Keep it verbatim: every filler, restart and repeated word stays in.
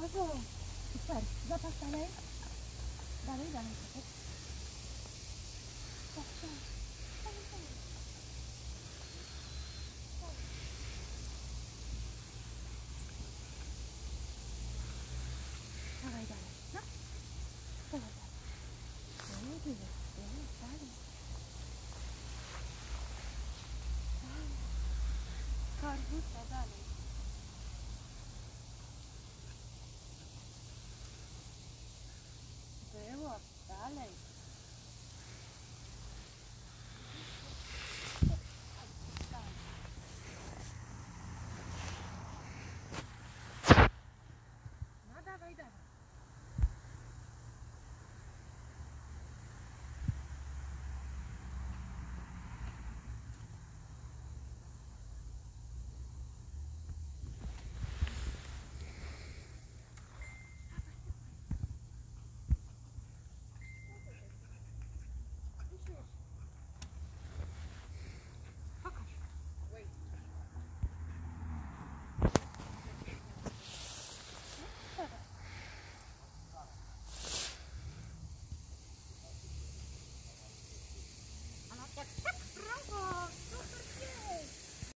brawo. Super. Zapas dalej. Dalej, dalej. Tak, tak. Dalej, dalej. Dawaj dalej. No. Dawaj dalej. Dalej, dalej. Dalej, dalej. Dalej. Korbusa dalej.